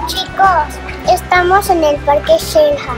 Chicos, estamos en el Parque Shelha.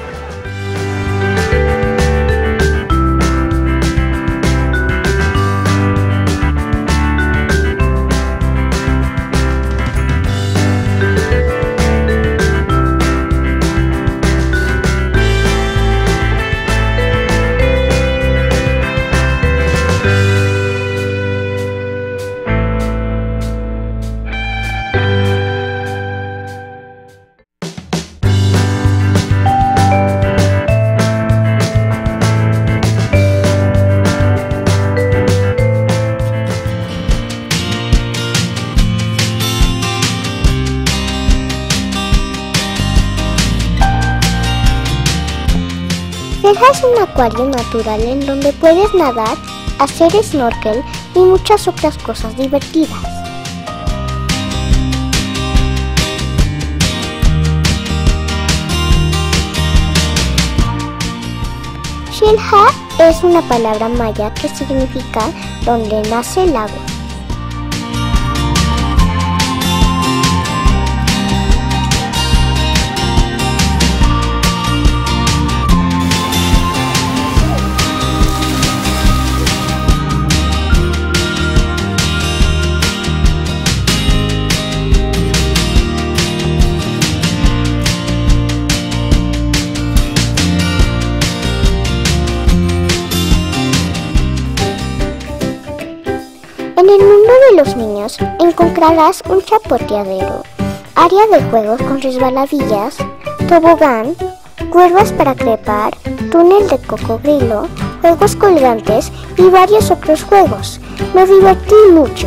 Shelha es un acuario natural en donde puedes nadar, hacer snorkel y muchas otras cosas divertidas. Shelha es una palabra maya que significa donde nace el agua. En el mundo de los niños encontrarás un chapoteadero, área de juegos con resbaladillas, tobogán, cuerdas para trepar, túnel de cocodrilo, juegos colgantes y varios otros juegos. Me divertí mucho.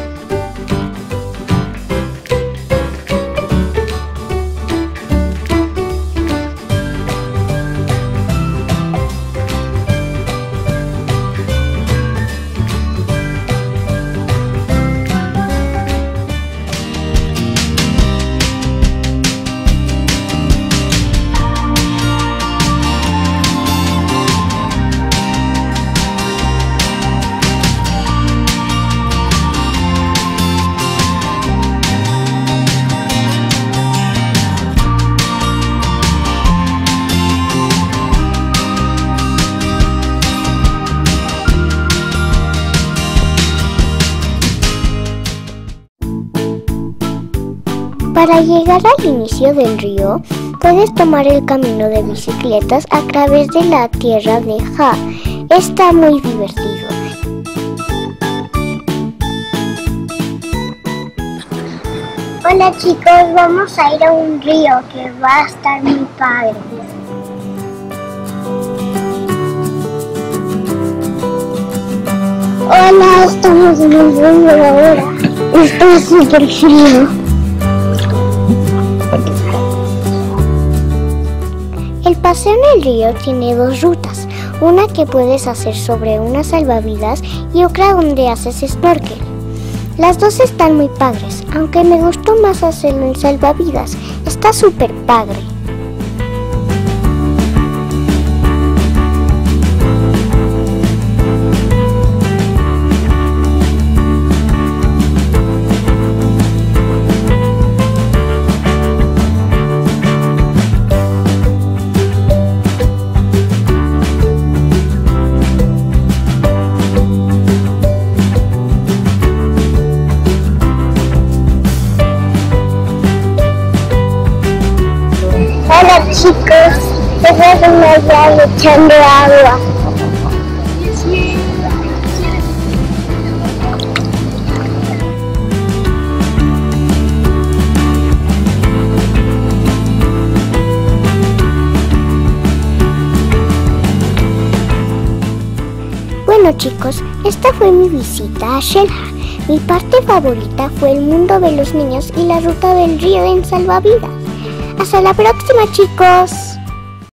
Para llegar al inicio del río, puedes tomar el camino de bicicletas a través de la tierra de Ja. Está muy divertido. Hola chicos, vamos a ir a un río que va a estar muy padre. Hola, estamos en el río ahora. Está súper frío. El paseo en el río tiene dos rutas, una que puedes hacer sobre unas salvavidas y otra donde haces snorkel. Las dos están muy padres, aunque me gustó más hacerlo en salvavidas, está súper padre. Hola chicos, esa es una llave echando agua. Bueno chicos, esta fue mi visita a Shelha. Mi parte favorita fue el mundo de los niños y la ruta del río en salvavidas. ¡Hasta la próxima, chicos!